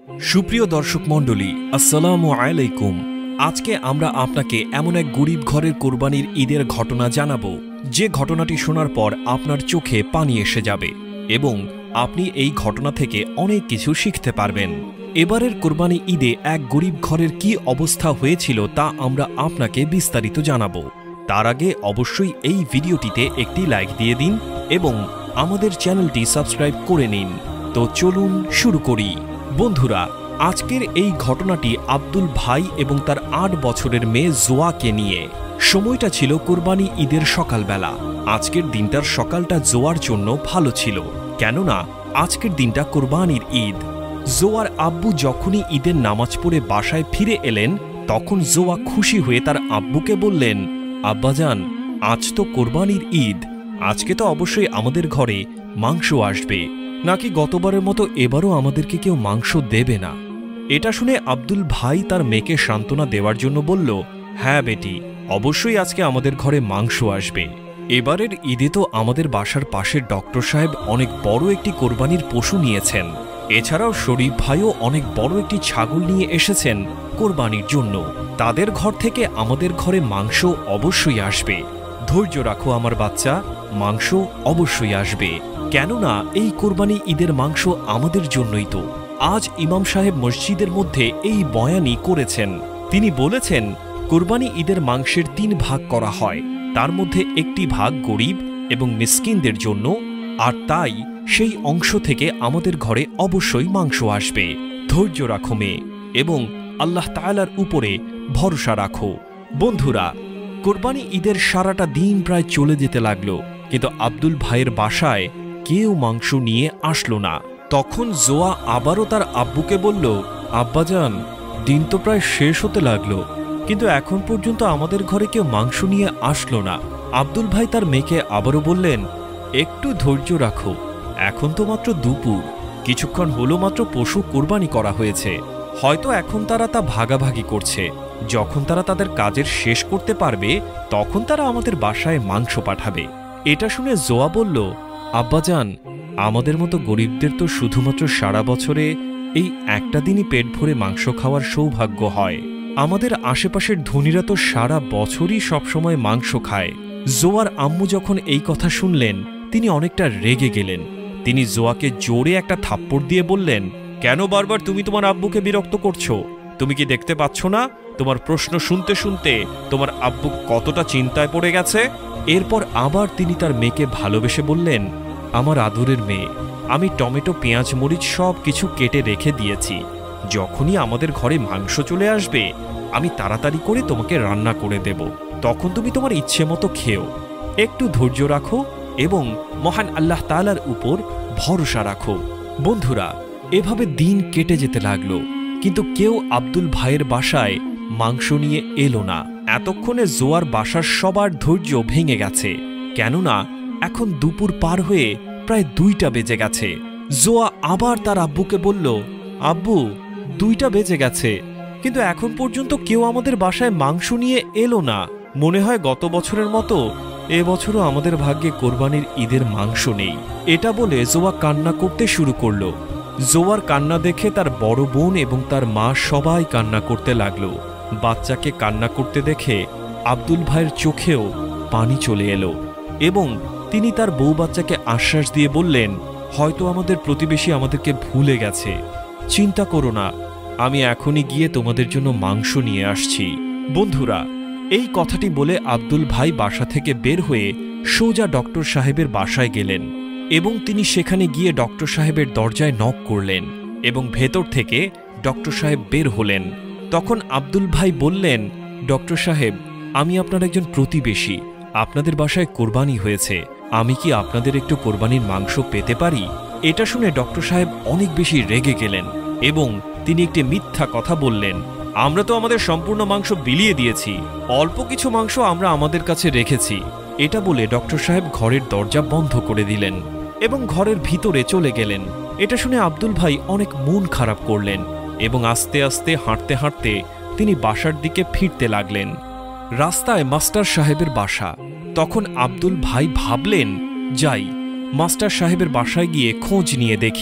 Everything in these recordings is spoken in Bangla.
সুপ্রিয় দর্শক মণ্ডলী, আসসালামু আলাইকুম। আজকে আমরা আপনাকে এমন এক গরিব ঘরের কোরবানির ঈদের ঘটনা জানাবো, যে ঘটনাটি শোনার পর আপনার চোখে পানি এসে যাবে এবং আপনি এই ঘটনা থেকে অনেক কিছু শিখতে পারবেন। এবারের কোরবানি ঈদে এক গরিব ঘরের কি অবস্থা হয়েছিল তা আমরা আপনাকে বিস্তারিত জানাবো। তার আগে অবশ্যই এই ভিডিওটিতে একটি লাইক দিয়ে দিন এবং আমাদের চ্যানেলটি সাবস্ক্রাইব করে নিন। তো চলুন শুরু করি। বন্ধুরা, আজকের এই ঘটনাটি আব্দুল ভাই এবং তার ৮ বছরের মেয়ে জোয়াকে নিয়ে। সময়টা ছিল কোরবানি ঈদের সকালবেলা। আজকের দিনটার সকালটা জোয়ার জন্য ভালো ছিল, কেননা আজকের দিনটা কোরবানির ঈদ। জোয়ার আব্বু যখনই ঈদের নামাজ পড়ে বাসায় ফিরে এলেন, তখন জোয়া খুশি হয়ে তার আব্বুকে বললেন, আব্বাজান, আজ তো কোরবানির ঈদ, আজকে তো অবশ্যই আমাদের ঘরে মাংস আসবে, নাকি গতবারের মতো এবারও আমাদেরকে কেউ মাংস দেবে না? এটা শুনে আব্দুল ভাই তার মেয়েকে সান্ত্বনা দেওয়ার জন্য বলল, হ্যাঁ বেটি, অবশ্যই আজকে আমাদের ঘরে মাংস আসবে। এবারের ঈদে তো আমাদের বাসার পাশের ডক্টর সাহেব অনেক বড় একটি কোরবানির পশু নিয়েছেন। এছাড়াও শরীফ ভাইও অনেক বড় একটি ছাগল নিয়ে এসেছেন কোরবানির জন্য। তাদের ঘর থেকে আমাদের ঘরে মাংস অবশ্যই আসবে। ধৈর্য রাখো আমার বাচ্চা, মাংস অবশ্যই আসবে, কেননা এই কোরবানি ঈদের মাংস আমাদের জন্যই তো। আজ ইমাম সাহেব মসজিদের মধ্যে এই বয়ানি করেছেন। তিনি বলেছেন, কোরবানি ঈদের মাংসের ৩ ভাগ করা হয়, তার মধ্যে একটি ভাগ গরিব এবং মিসকিনদের জন্য, আর তাই সেই অংশ থেকে আমাদের ঘরে অবশ্যই মাংস আসবে। ধৈর্য রাখো মেয়ে এবং আল্লাহ তাআলার উপরে ভরসা রাখো। বন্ধুরা, কোরবানি ঈদের সারাটা দিন প্রায় চলে যেতে লাগলো, কিন্তু আব্দুল ভাইয়ের বাসায় কেউ মাংস নিয়ে আসলো না। তখন জোয়া আবারও তার আব্বুকে বলল, আব্বাজান, দিন তো প্রায় শেষ হতে লাগলো, কিন্তু এখন পর্যন্ত আমাদের ঘরে কেউ মাংস নিয়ে আসলো না। আব্দুল ভাই তার মেয়েকে আবারও বললেন, একটু ধৈর্য রাখো, এখন তো মাত্র দুপুর, কিছুক্ষণ হলো মাত্র পশু কোরবানি করা হয়েছে, হয়তো এখন তারা তা ভাগাভাগি করছে। যখন তারা তাদের কাজের শেষ করতে পারবে, তখন তারা আমাদের বাসায় মাংস পাঠাবে। এটা শুনে জোয়া বলল, আব্বাজান, আমাদের মতো গরিবদের তো শুধুমাত্র সারা বছরে এই একটা দিনই পেট ভরে মাংস খাওয়ার সৌভাগ্য হয়। আমাদের আশেপাশের ধনীরা তো সারা বছরই সবসময় মাংস খায়। জোয়ার আম্মু যখন এই কথা শুনলেন, তিনি অনেকটা রেগে গেলেন। তিনি জোয়াকে জোরে একটা থাপ্পড় দিয়ে বললেন, কেন বারবার তুমি তোমার আব্বুকে বিরক্ত করছো? তুমি কি দেখতে পাচ্ছ না তোমার প্রশ্ন শুনতে শুনতে তোমার আব্বু কতটা চিন্তায় পড়ে গেছে? এরপর আবার তিনি তার মেয়েকে ভালোবেসে বললেন, আমার আদরের মেয়ে, আমি টমেটো, পেঁয়াজ, মরিচ সব কিছু কেটে রেখে দিয়েছি। যখনই আমাদের ঘরে মাংস চলে আসবে, আমি তাড়াতাড়ি করে তোমাকে রান্না করে দেব, তখন তুমি তোমার ইচ্ছে মতো খেও। একটু ধৈর্য রাখো এবং মহান আল্লাহ তাআলার উপর ভরসা রাখো। বন্ধুরা, এভাবে দিন কেটে যেতে লাগলো, কিন্তু কেউ আব্দুল ভাইয়ের বাসায় মাংস নিয়ে এলো না। এতক্ষণে জোয়ার বাসার সবার ধৈর্য ভেঙে গেছে, কেননা এখন দুপুর পার হয়ে প্রায় 2টা বেজে গেছে। জোয়া আবার তার আব্বুকে বলল, আব্বু, 2টা বেজে গেছে, কিন্তু এখন পর্যন্ত কেউ আমাদের বাসায় মাংস নিয়ে এলো না। মনে হয় গত বছরের মতো এবছরও আমাদের ভাগ্যে কোরবানির ঈদের মাংস নেই। এটা বলে জোয়া কান্না করতে শুরু করলো। জোয়ার কান্না দেখে তার বড় বোন এবং তার মা সবাই কান্না করতে লাগলো। বাচ্চাকে কান্না করতে দেখে আব্দুল ভাইয়ের চোখেও পানি চলে এলো এবং তিনি তার বউ বাচ্চাকে আশ্বাস দিয়ে বললেন, হয়তো আমাদের প্রতিবেশী আমাদেরকে ভুলে গেছে, চিন্তা করো না, আমি এখনই গিয়ে তোমাদের জন্য মাংস নিয়ে আসছি। বন্ধুরা, এই কথাটি বলে আব্দুল ভাই বাসা থেকে বের হয়ে সোজা ডক্টর সাহেবের বাসায় গেলেন এবং তিনি সেখানে গিয়ে ডক্টর সাহেবের দরজায় নক করলেন এবং ভেতর থেকে ডক্টর সাহেব বের হলেন। তখন আব্দুল ভাই বললেন, ডক্টর সাহেব, আমি আপনার একজন প্রতিবেশী, আপনাদের বাসায় কোরবানি হয়েছে, আমি কি আপনাদের একটু কোরবানির মাংস পেতে পারি? এটা শুনে ডক্টর সাহেব অনেক বেশি রেগে গেলেন এবং তিনি একটি মিথ্যা কথা বললেন, আমরা তো আমাদের সম্পূর্ণ মাংস বিলিয়ে দিয়েছি, অল্প কিছু মাংস আমরা আমাদের কাছে রেখেছি। এটা বলে ডক্টর সাহেব ঘরের দরজা বন্ধ করে দিলেন এবং ঘরের ভিতরে চলে গেলেন। এটা শুনে আব্দুল ভাই অনেক মন খারাপ করলেন এবং আস্তে আস্তে হাঁটতে হাঁটতে তিনি বাসার দিকে ফিরতে লাগলেন। রাস্তায় মাস্টার সাহেবের বাসা। তখন আব্দুল ভাই ভাবলেন, যাই, মাস্টার সাহেবের বাসায় গিয়ে খোঁজ নিয়ে দেখি।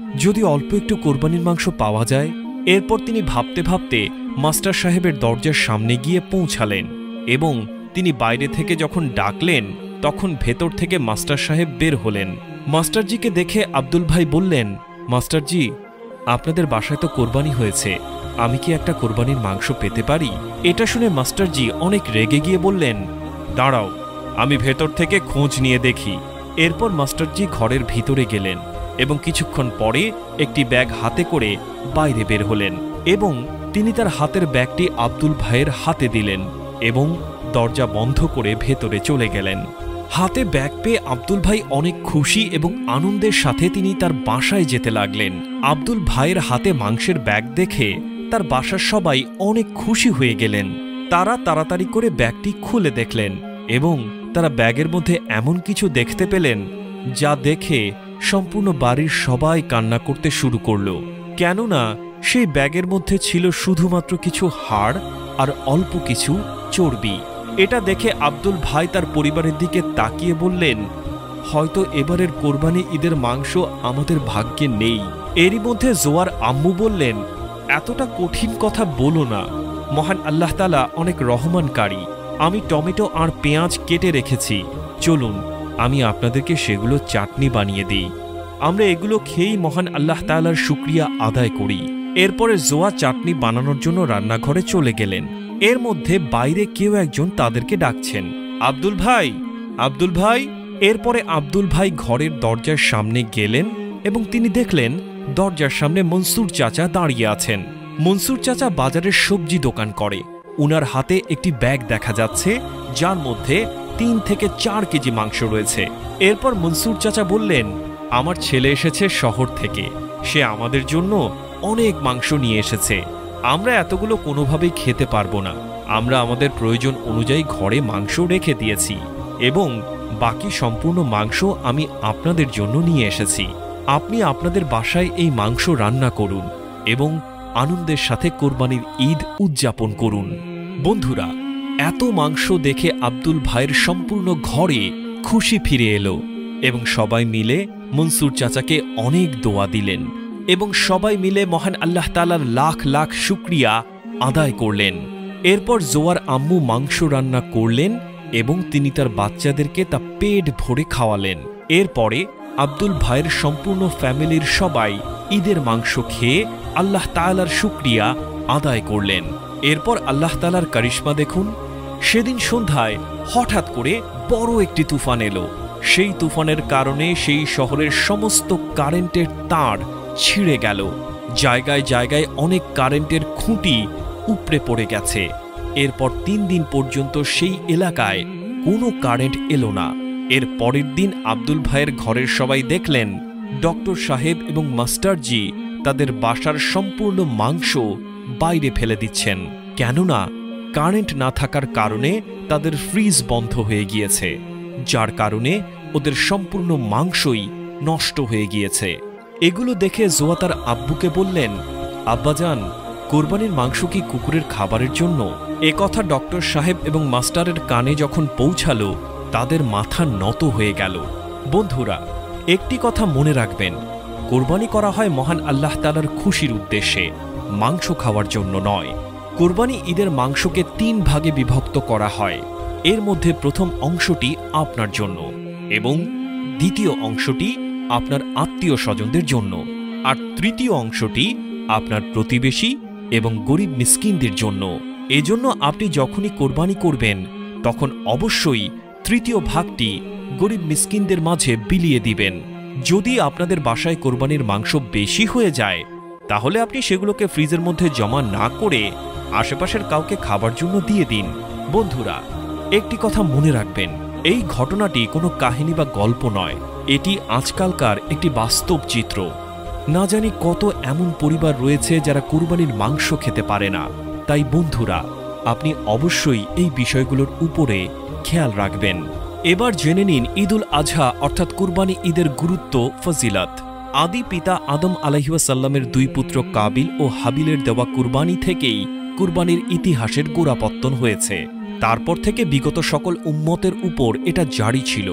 যদি অল্প একটু কোরবানির মাংস পাওয়া যায়। এরপর তিনি ভাবতে ভাবতে মাস্টার সাহেবের দরজার সামনে গিয়ে পৌঁছালেন এবং তিনি বাইরে থেকে যখন ডাকলেন তখন ভেতর থেকে মাস্টার সাহেব বের হলেন। মাস্টারজিকে দেখে আব্দুল ভাই বললেন, মাস্টারজি, আপনাদের বাসায় তো কোরবানি হয়েছে, আমি কি একটা কোরবানির মাংস পেতে পারি? এটা শুনে মাস্টারজি অনেক রেগে গিয়ে বললেন, দাঁড়াও, আমি ভেতর থেকে খোঁজ নিয়ে দেখি। এরপর মাস্টারজি ঘরের ভিতরে গেলেন এবং কিছুক্ষণ পরে একটি ব্যাগ হাতে করে বাইরে বের হলেন এবং তিনি তার হাতের ব্যাগটি আব্দুল ভাইয়ের হাতে দিলেন এবং দরজা বন্ধ করে ভেতরে চলে গেলেন। হাতে ব্যাগ পেয়ে আব্দুল ভাই অনেক খুশি এবং আনন্দের সাথে তিনি তার বাসায় যেতে লাগলেন। আব্দুল ভাইয়ের হাতে মাংসের ব্যাগ দেখে তার বাসার সবাই অনেক খুশি হয়ে গেলেন। তারা তাড়াতাড়ি করে ব্যাগটি খুলে দেখলেন এবং তারা ব্যাগের মধ্যে এমন কিছু দেখতে পেলেন যা দেখে সম্পূর্ণ বাড়ির সবাই কান্না করতে শুরু করল। কেননা সেই ব্যাগের মধ্যে ছিল শুধুমাত্র কিছু হাড় আর অল্প কিছু চর্বি। এটা দেখে আব্দুল ভাই তার পরিবারের দিকে তাকিয়ে বললেন, হয়তো এবারের কোরবানি ঈদের মাংস আমাদের ভাগ্যে নেই। এরই মধ্যে জোয়ার আম্মু বললেন, এতটা কঠিন কথা বলো না, মহান আল্লাহ তাআলা অনেক রহমানকারী। আমি টমেটো আর পেঁয়াজ কেটে রেখেছি, চলুন আমি আপনাদেরকে সেগুলো চাটনি বানিয়ে দিই। আমরা এগুলো খেয়েই মহান আল্লাহ তাআলার শুকরিয়া আদায় করি। এরপরে জোয়া চাটনি বানানোর জন্য রান্নাঘরে চলে গেলেন। এর মধ্যে বাইরে কেউ একজন তাদেরকে ডাকছেন, আব্দুল ভাই, আব্দুল ভাই। এরপরে আব্দুল ভাই ঘরের দরজার সামনে গেলেন এবং তিনি দেখলেন দরজার সামনে মনসুর চাচা দাঁড়িয়ে আছেন। মনসুর চাচা বাজারের সবজি দোকান করে। উনার হাতে একটি ব্যাগ দেখা যাচ্ছে যার মধ্যে 3 থেকে 4 কেজি মাংস রয়েছে। এরপর মনসুর চাচা বললেন, আমার ছেলে এসেছে শহর থেকে, সে আমাদের জন্য অনেক মাংস নিয়ে এসেছে। আমরা এতগুলো কোনোভাবেই খেতে পারবো না। আমরা আমাদের প্রয়োজন অনুযায়ী ঘরে মাংস রেখে দিয়েছি এবং বাকি সম্পূর্ণ মাংস আমি আপনাদের জন্য নিয়ে এসেছি। আপনি আপনাদের বাসায় এই মাংস রান্না করুন এবং আনন্দের সাথে কোরবানির ঈদ উদযাপন করুন। বন্ধুরা, এত মাংস দেখে আব্দুল ভাইয়ের সম্পূর্ণ ঘরে খুশি ফিরে এলো এবং সবাই মিলে মনসুর চাচাকে অনেক দোয়া দিলেন এবং সবাই মিলে মহান আল্লাহ তাআলার লাখ লাখ শুকরিয়া আদায় করলেন। এরপর জোয়ার আম্মু মাংস রান্না করলেন এবং তিনি তার বাচ্চাদেরকে তা পেট ভরে খাওয়ালেন। এরপরে আব্দুল ভাইয়ের সম্পূর্ণ ফ্যামিলির সবাই ঈদের মাংস খেয়ে আল্লাহ তাআলার শুকরিয়া আদায় করলেন। এরপর আল্লাহ তাআলার কারিশমা দেখুন, সেদিন সন্ধ্যায় হঠাৎ করে বড় একটি তুফান এলো। সেই তুফানের কারণে সেই শহরের সমস্ত কারেন্টের তার ছিঁড়ে গেল। জায়গায় জায়গায় অনেক কারেন্টের খুঁটি উপড়ে পড়ে গেছে। এরপর 3 দিন পর্যন্ত সেই এলাকায় কোনো কারেন্ট এলো না। এর পরের দিন আব্দুল ভাইয়ের ঘরের সবাই দেখলেন ডক্টর সাহেব এবং মাস্টারজি তাদের বাসার সম্পূর্ণ মাংস বাইরে ফেলে দিচ্ছেন, কেননা কারেন্ট না থাকার কারণে তাদের ফ্রিজ বন্ধ হয়ে গিয়েছে, যার কারণে ওদের সম্পূর্ণ মাংসই নষ্ট হয়ে গিয়েছে। এগুলো দেখে জোয়া তার আব্বুকে বললেন, আব্বাজান, কোরবানির মাংস কি কুকুরের খাবারের জন্য? একথা ডক্টর সাহেব এবং মাস্টারের কানে যখন পৌঁছালো তাদের মাথা নত হয়ে গেল। বন্ধুরা, একটি কথা মনে রাখবেন, কোরবানি করা হয় মহান আল্লাহ তাআলার খুশির উদ্দেশ্যে, মাংস খাওয়ার জন্য নয়। কোরবানি ঈদের মাংসকে 3 ভাগে বিভক্ত করা হয়। এর মধ্যে প্রথম অংশটি আপনার জন্য এবং দ্বিতীয় অংশটি আপনার আত্মীয় স্বজনদের জন্য, আর তৃতীয় অংশটি আপনার প্রতিবেশী এবং গরিব মিসকিনদের জন্য। এজন্য আপনি যখনই কোরবানি করবেন তখন অবশ্যই তৃতীয় ভাগটি গরিব মিসকিনদের মাঝে বিলিয়ে দিবেন। যদি আপনাদের বাসায় কোরবানির মাংস বেশি হয়ে যায় তাহলে আপনি সেগুলোকে ফ্রিজের মধ্যে জমা না করে আশেপাশের কাউকে খাবার জন্য দিয়ে দিন। বন্ধুরা, একটি কথা মনে রাখবেন, এই ঘটনাটি কোনো কাহিনী বা গল্প নয়, এটি আজকালকার একটি বাস্তব চিত্র। না জানি কত এমন পরিবার রয়েছে যারা কোরবানির মাংস খেতে পারে না। তাই বন্ধুরা, আপনি অবশ্যই এই বিষয়গুলোর উপরে খেয়াল রাখবেন। এবার জেনে নিন ঈদুল আজহা অর্থাৎ কুরবানি ঈদের গুরুত্ব, ফজিলত। আদি পিতা আদম আলাইহিসসালামের 2 পুত্র কাবিল ও হাবিলের দেওয়া কুরবানি থেকেই কুরবানির ইতিহাসের গোড়াপত্তন হয়েছে। তারপর থেকে বিগত সকল উম্মতের উপর এটা জারি ছিল।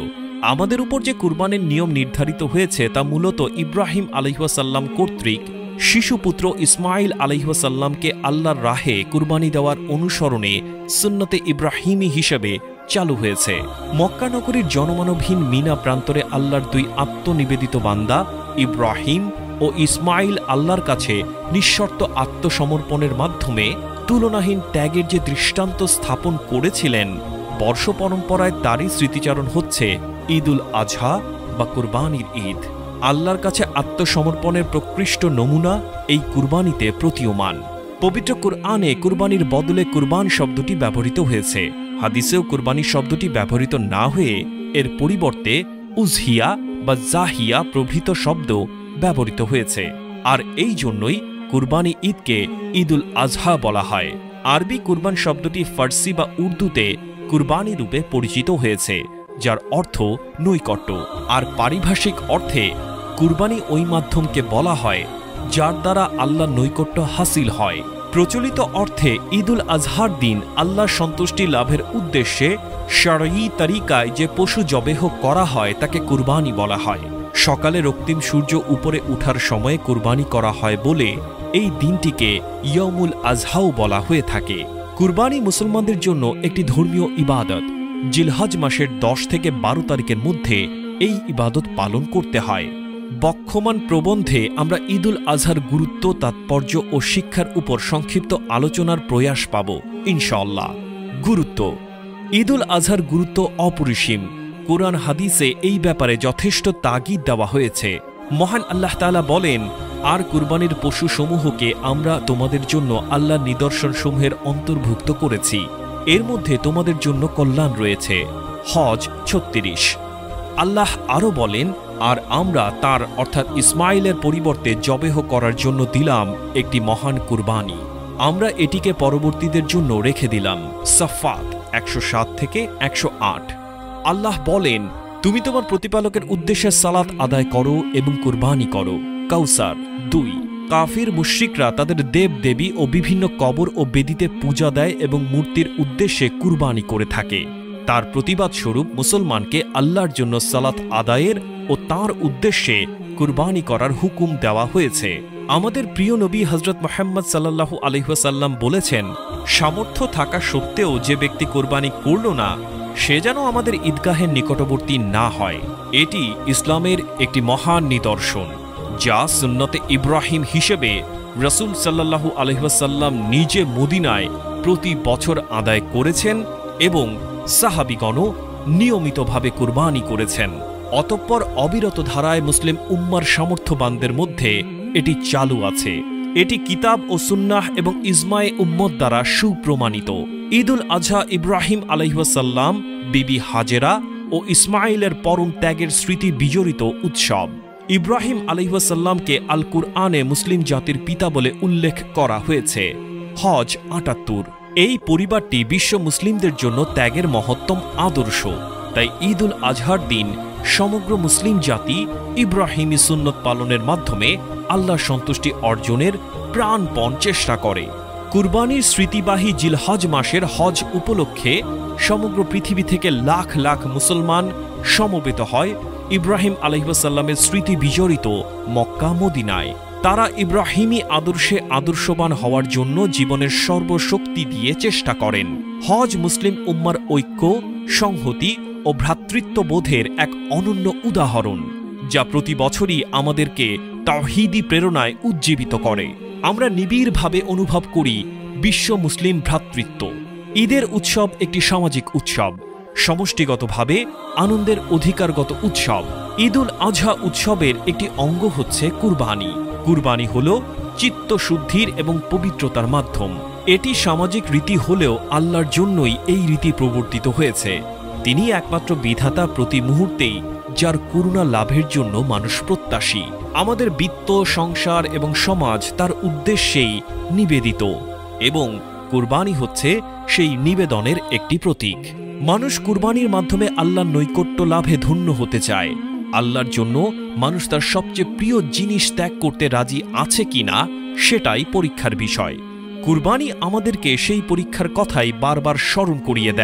আমাদের উপর যে কুরবানির নিয়ম নির্ধারিত হয়েছে তা মূলত ইব্রাহিম আলাইহিসসালাম কর্তৃক শিশুপুত্র ইসমাইল আলাইহিসসালামকে আল্লাহর রাহে কুরবানি দেওয়ার অনুসরণে সুন্নতে ইব্রাহিমী হিসেবে চালু হয়েছে। মক্কা নগরীর জনমানবহীন মিনা প্রান্তরে আল্লাহর দুই আত্মনিবেদিত বান্দা ইব্রাহিম ও ইসমাইল আল্লাহর কাছে নিঃশর্ত আত্মসমর্পণের মাধ্যমে তুলনাহীন ত্যাগের যে দৃষ্টান্ত স্থাপন করেছিলেন, বর্ষ পরম্পরায় তারই স্মৃতিচারণ হচ্ছে ঈদুল আজহা বা কুরবানির ঈদ। আল্লাহর কাছে আত্মসমর্পণের প্রকৃষ্ট নমুনা এই কুরবানিতে প্রতীয়মান। পবিত্র কুরআনে কুরবানির বদলে কুরবান শব্দটি ব্যবহৃত হয়েছে। হাদিসেও কুরবানি শব্দটি ব্যবহৃত না হয়ে এর পরিবর্তে উজহিয়া বা জাহিয়া প্রভৃত শব্দ ব্যবহৃত হয়েছে। আর এই জন্যই কুরবানি ঈদকে ঈদুল আজহা বলা হয়। আরবি কুরবান শব্দটি ফার্সি বা উর্দুতে কুরবানি রূপে পরিচিত হয়েছে, যার অর্থ নৈকট্য। আর পারিভাষিক অর্থে কুরবানি ওই মাধ্যমকে বলা হয় যার দ্বারা আল্লাহ নৈকট্য হাসিল হয়। প্রচলিত অর্থে ঈদুল আজহার দিন আল্লাহ সন্তুষ্টি লাভের উদ্দেশ্যে শরঈ তরিকায় যে পশু জবেহ করা হয় তাকে কুরবানি বলা হয়। সকালে রক্তিম সূর্য উপরে উঠার সময়ে কুরবানি করা হয় বলে এই দিনটিকে ইয়মুল আজহাও বলা হয়ে থাকে। কুরবানি মুসলমানদের জন্য একটি ধর্মীয় ইবাদত। জিলহজ মাসের 10 থেকে 12 তারিখের মধ্যে এই ইবাদত পালন করতে হয়। বক্ষমান প্রবন্ধে আমরা ঈদুল আজহার গুরুত্ব, তাৎপর্য ও শিক্ষার উপর সংক্ষিপ্ত আলোচনার প্রয়াস পাব ইনশাআল্লাহ। গুরুত্ব। ঈদুল আজহার গুরুত্ব অপরিসীম। কুরআন হাদিসে এই ব্যাপারে যথেষ্ট তাগিদ দেওয়া হয়েছে। মহান আল্লাহ তাআলা বলেন, আর কুরবানির পশুসমূহকে আমরা তোমাদের জন্য আল্লাহর নিদর্শনসমূহের অন্তর্ভুক্ত করেছি, এর মধ্যে তোমাদের জন্য কল্যাণ রয়েছে। হজ 36। আল্লাহ আরও বলেন, আর আমরা তার অর্থাৎ ইসমাইলের পরিবর্তে জবেহ করার জন্য দিলাম একটি মহান কুরবানি, আমরা এটিকে পরবর্তীদের জন্য রেখে দিলাম। সাফাত 107 থেকে 108। আল্লাহ বলেন, তুমি তোমার প্রতিপালকের উদ্দেশ্যে সালাত আদায় করো এবং কুরবানি করো। কাউসার 2। কাফির মুশরিকরা তাদের দেব দেবী ও বিভিন্ন কবর ও বেদিতে পূজা দেয় এবং মূর্তির উদ্দেশ্যে কুরবানি করে থাকে। তার প্রতিবাদ স্বরূপ মুসলমানকে আল্লাহর জন্য সালাত আদায়ের ও তার উদ্দেশ্যে কুরবানি করার হুকুম দেওয়া হয়েছে। আমাদের প্রিয় নবী হযরত মুহাম্মদ সাল্লাল্লাহু আলাইহি ওয়াসাল্লাম বলেছেন, সামর্থ্য থাকা সত্ত্বেও যে ব্যক্তি কুরবানি করল না, সে যেন আমাদের ঈদগাহের নিকটবর্তী না হয়। এটি ইসলামের একটি মহান নিদর্শন, যা সুন্নতে ইব্রাহিম হিসেবে রাসূল সাল্লাল্লাহু আলাইহি ওয়াসাল্লাম নিজে মদিনায় প্রতি বছর আদায় করেছেন এবং সাহাবীগণও নিয়মিতভাবে কুরবানি করেছেন। অতঃপর অবিরত ধারায় মুসলিম উম্মার সামর্থ্যবানদের মধ্যে এটি চালু আছে। এটি কিতাব ও সুন্নাহ এবং ইজমায়ে উম্মত দ্বারা সুপ্রমাণিত। ঈদুল আজহা ইব্রাহিম আলাইহিস সালাম, বিবি হাজেরা ও ইসমাইলের পরম ত্যাগের স্মৃতি বিজড়িত উৎসব। ইব্রাহিম আলাইহিস সালামকে আল কুরআনে মুসলিম জাতির পিতা বলে উল্লেখ করা হয়েছে। হজ ৭৮। এই পরিবারটি বিশ্ব মুসলিমদের জন্য ত্যাগের মহত্তম আদর্শ। তাই ঈদুল আজহার দিন সমগ্র মুসলিম জাতি ইব্রাহিমী সুন্নত পালনের মাধ্যমে আল্লাহ সন্তুষ্টি অর্জনের প্রাণপণ চেষ্টা করে। কুরবানির স্মৃতিবাহী জিলহজ মাসের হজ উপলক্ষে সমগ্র পৃথিবী থেকে লাখ লাখ মুসলমান সমবেত হয় ইব্রাহিম আলাইহিস সালামের স্মৃতি বিজড়িত মক্কা মদিনায়। তারা ইব্রাহিমী আদর্শে আদর্শবান হওয়ার জন্য জীবনের সর্বশক্তি দিয়ে চেষ্টা করেন। হজ মুসলিম উম্মার ঐক্য, সংহতি ও ভ্রাতৃত্ববোধের এক অনন্য উদাহরণ, যা প্রতি বছরই আমাদেরকে তাওহীদি প্রেরণায় উজ্জীবিত করে। আমরা নিবিড়ভাবে অনুভব করি বিশ্ব মুসলিম ভ্রাতৃত্ব। ঈদের উৎসব একটি সামাজিক উৎসব, সমষ্টিগতভাবে আনন্দের অধিকারগত উৎসব। ঈদুল আজহা উৎসবের একটি অঙ্গ হচ্ছে কুরবানি। কুরবানি হল চিত্তশুদ্ধির এবং পবিত্রতার মাধ্যম। এটি সামাজিক রীতি হলেও আল্লাহর জন্যই এই রীতি প্রবর্তিত হয়েছে। তিনি একমাত্র বিধাতা, প্রতি মুহূর্তেই যার করুণা লাভের জন্য মানুষ প্রত্যাশী। আমাদের বিত্ত, সংসার এবং সমাজ তার উদ্দেশ্যেই নিবেদিত এবং কুরবানি হচ্ছে সেই নিবেদনের একটি প্রতীক। মানুষ কুরবানির মাধ্যমে আল্লাহর নৈকট্য লাভে ধন্য হতে চায়। আল্লাহর জন্য মানুষ তার সবচেয়ে প্রিয় জিনিস ত্যাগ করতে রাজি আছে কিনা সেটাই পরীক্ষার বিষয়। কুরবানি আমাদেরকে সেই পরীক্ষার কথাই বারবার স্মরণ করিয়ে দেয়।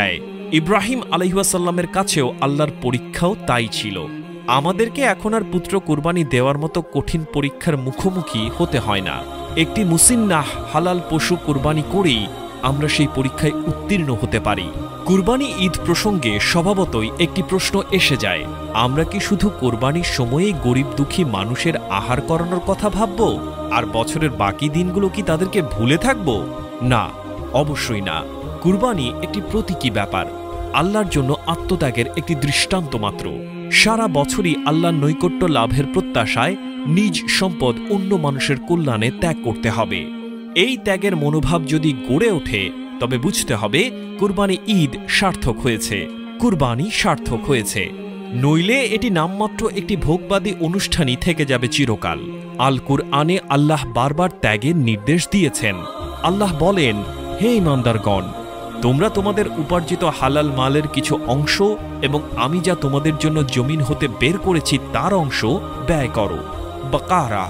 ইব্রাহিম আলাইহিসসালামের কাছেও আল্লাহর পরীক্ষাও তাই ছিল। আমাদেরকে এখন আর পুত্র কুরবানি দেওয়ার মতো কঠিন পরীক্ষার মুখোমুখি হতে হয় না। একটি মুসিন্নাহ হালাল পশু কুরবানি করেই আমরা সেই পরীক্ষায় উত্তীর্ণ হতে পারি। কুরবানি ঈদ প্রসঙ্গে স্বভাবতই একটি প্রশ্ন এসে যায়, আমরা কি শুধু কোরবানির সময়ে গরিব দুঃখী মানুষের আহার করানোর কথা ভাবব, আর বছরের বাকি দিনগুলো কি তাদেরকে ভুলে থাকব? না, অবশ্যই না। কুরবানি একটি প্রতীকী ব্যাপার, আল্লাহর জন্য আত্মত্যাগের একটি দৃষ্টান্ত মাত্র। সারা বছরই আল্লাহর নৈকট্য লাভের প্রত্যাশায় নিজ সম্পদ অন্য মানুষের কল্যাণে ত্যাগ করতে হবে। এই ত্যাগের মনোভাব যদি গড়ে ওঠে তবে বুঝতে হবে কুরবানি ঈদ সার্থক হয়েছে, কুরবানি সার্থক হয়েছে। নইলে এটি নামমাত্র একটি ভোগবাদী অনুষ্ঠানই থেকে যাবে চিরকাল। আল কুরআনে আল্লাহ বারবার ত্যাগের নির্দেশ দিয়েছেন। আল্লাহ বলেন, হে ঈমানদারগণ, তোমরা তোমাদের উপার্জিত হালাল মালের কিছু অংশ এবং আমি যা তোমাদের জন্য জমিন হতে বের করেছি তার অংশ ব্যয় করো। বাকারা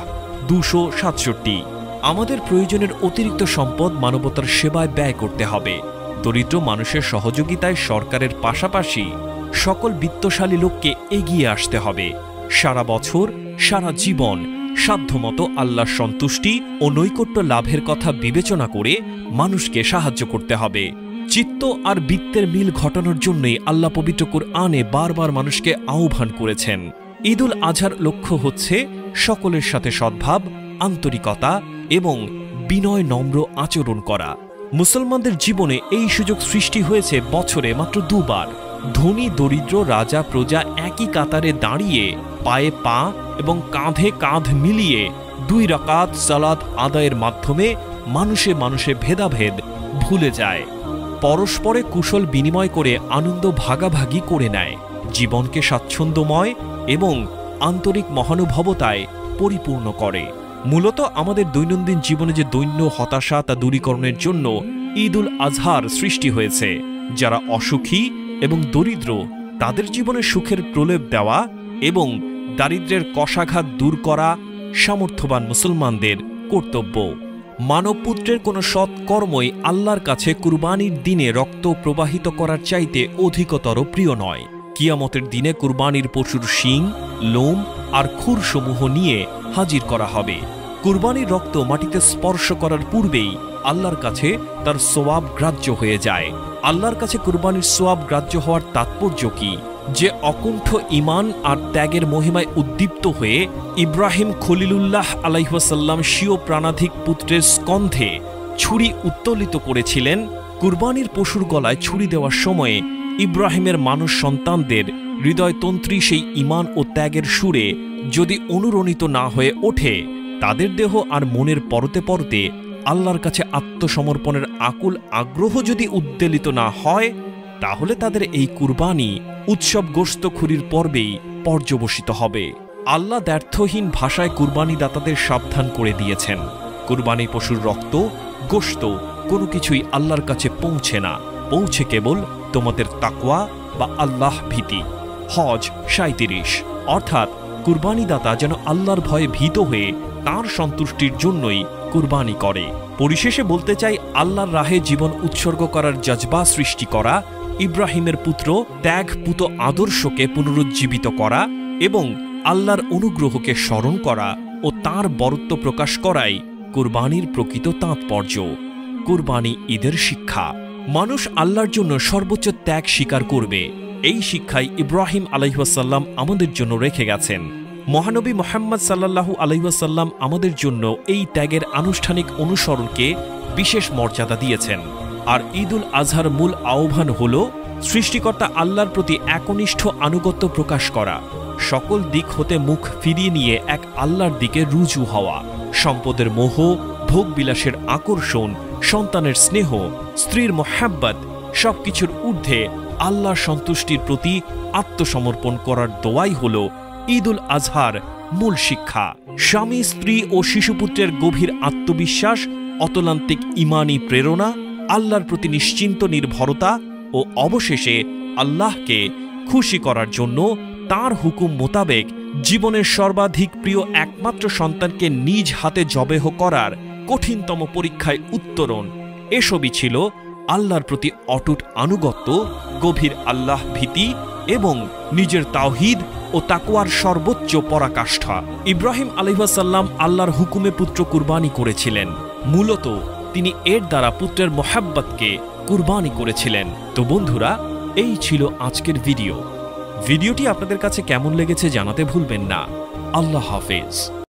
267। আমাদের প্রয়োজনের অতিরিক্ত সম্পদ মানবতার সেবায় ব্যয় করতে হবে। দরিদ্র মানুষের সহযোগিতায় সরকারের পাশাপাশি সকল বিত্তশালী লোককে এগিয়ে আসতে হবে। সারা বছর, সারা জীবন সাধ্যমতো আল্লাহর সন্তুষ্টি ও নৈকট্য লাভের কথা বিবেচনা করে মানুষকে সাহায্য করতে হবে। চিত্ত আর বৃত্তের মিল ঘটানোর জন্যই আল্লাহ পবিত্র কুরআনে বারবার মানুষকে আহ্বান করেছেন। ঈদুল আজহার লক্ষ্য হচ্ছে সকলের সাথে সদ্ভাব, আন্তরিকতা এবং বিনয় নম্র আচরণ করা। মুসলমানদের জীবনে এই সুযোগ সৃষ্টি হয়েছে বছরে মাত্র দুবার। ধনী দরিদ্র, রাজা প্রজা একই কাতারে দাঁড়িয়ে পায়ে পা এবং কাঁধে কাঁধ মিলিয়ে 2 রাকাত সালাত আদায়ের মাধ্যমে মানুষে মানুষে ভেদাভেদ ভুলে যায়, পরস্পরে কুশল বিনিময় করে আনন্দ ভাগাভাগি করে নেয়, জীবনকে স্বাচ্ছন্দ্যময় এবং আন্তরিক মহানুভবতায় পরিপূর্ণ করে। মূলত আমাদের দৈনন্দিন জীবনে যে দৈন্য হতাশা তা দূরীকরণের জন্য ঈদুল আজহার সৃষ্টি হয়েছে। যারা অসুখী এবং দরিদ্র তাদের জীবনে সুখের প্রলেপ দেওয়া এবং দারিদ্র্যের কষাঘাত দূর করা সামর্থ্যবান মুসলমানদের কর্তব্য। মানবপুত্রের কোনো সৎ কর্মই আল্লাহর কাছে কুরবানির দিনে রক্ত প্রবাহিত করার চাইতে অধিকতর প্রিয় নয়। কিয়ামতের দিনে কুরবানির পশুর শিং, লোম আর খুরসমূহ নিয়ে হাজির করা হবে। কুরবানির রক্ত মাটিতে স্পর্শ করার পূর্বেই আল্লাহর কাছে তার সোয়াব গ্রাহ্য হয়ে যায়। আল্লাহর কাছে কুরবানির সোয়াব গ্রাহ্য হওয়ার তাৎপর্য কি? যে অকুণ্ঠ ঈমান আর ত্যাগের মহিমায় উদ্দীপ্ত হয়ে ইব্রাহিম খলিলুল্লাহ আলাইহিসসালাম স্বীয় প্রাণাধিক পুত্রের স্কন্ধে ছুরি উত্তোলিত করেছিলেন, কুরবানির পশুর গলায় ছুরি দেওয়ার সময়ে ইব্রাহিমের মানুষ সন্তানদের হৃদয়তন্ত্রী সেই ঈমান ও ত্যাগের সুরে যদি অনুরণিত না হয়ে ওঠে, তাদের দেহ আর মনের পরতে পরতে আল্লাহর কাছে আত্মসমর্পণের আকুল আগ্রহ যদি উদ্বেলিত না হয়, তাহলে তাদের এই কুরবানি উৎসব গোশতখুরির পর্বেই পর্যবসিত হবে। আল্লাহ দ্ব্যর্থহীন ভাষায় কুরবানি দাতাদের সাবধান করে দিয়েছেন, কুরবানি পশুর রক্ত, গোশত কোনো কিছুই আল্লাহর কাছে পৌঁছে না, পৌঁছে কেবল তোমাদের তাকওয়া বা আল্লাহ ভীতি। হজ 37। অর্থাৎ কুরবানি দাতা যেন আল্লাহর ভয়ে ভীত হয়ে তাঁর সন্তুষ্টির জন্যই কুরবানি করে। পরিশেষে বলতে চাই, আল্লাহর রাহে জীবন উৎসর্গ করার জজবা সৃষ্টি করা, ইব্রাহিমের পুত্র ত্যাগপুত আদর্শকে পুনরুজ্জীবিত করা এবং আল্লাহর অনুগ্রহকে স্মরণ করা ও তাঁর বরত্ব প্রকাশ করাই কুরবানির প্রকৃত তাৎপর্য। কুরবানি ঈদের শিক্ষা। মানুষ আল্লাহর জন্য সর্বোচ্চ ত্যাগ স্বীকার করবে, এই শিক্ষাই ইব্রাহিম আলাইহিসসালাম আমাদের জন্য রেখে গেছেন। মহানবী মুহাম্মদ সাল্লাল্লাহু আলাইহি ওয়াসাল্লাম আমাদের জন্য এই ত্যাগের আনুষ্ঠানিক অনুসরণকে বিশেষ মর্যাদা দিয়েছেন। আর ঈদুল আজহার মূল আহ্বান হল সৃষ্টিকর্তা আল্লাহর প্রতি একনিষ্ঠ আনুগত্য প্রকাশ করা, সকল দিক হতে মুখ ফিরিয়ে নিয়ে এক আল্লাহর দিকে রুজু হওয়া, সম্পদের মোহ, ভোগবিলাসের আকর্ষণ, সন্তানের স্নেহ, স্ত্রীর মোহাব্বত সবকিছুর ঊর্ধ্বে আল্লাহর সন্তুষ্টির প্রতি আত্মসমর্পণ করার দোয়াই হল ঈদুল আজহার মূল শিক্ষা। স্বামী, স্ত্রী ও শিশুপুত্রের গভীর আত্মবিশ্বাস, অতলান্তিক ঈমানি প্রেরণা, আল্লাহর প্রতি নিশ্চিন্ত নির্ভরতা ও অবশেষে আল্লাহকে খুশি করার জন্য তাঁর হুকুম মোতাবেক জীবনের সর্বাধিক প্রিয় একমাত্র সন্তানকে নিজ হাতে জবেহ করার কঠিনতম পরীক্ষায় উত্তরণ, এসবই ছিল আল্লাহর প্রতি অটুট আনুগত্য, গভীর আল্লাহ ভীতি এবং নিজের তাওহীদ ও তাকওয়ার সর্বোচ্চ পরাকাষ্ঠা। ইব্রাহিম আলাইহিস সালাম আল্লাহর হুকুমে পুত্র কুরবানি করেছিলেন। মূলত তিনি এর দ্বারা পুত্রের মোহাব্বতকে কুরবানি করেছিলেন। তো বন্ধুরা, এই ছিল আজকের ভিডিওটি আপনাদের কাছে কেমন লেগেছে জানাতে ভুলবেন না। আল্লাহ হাফেজ।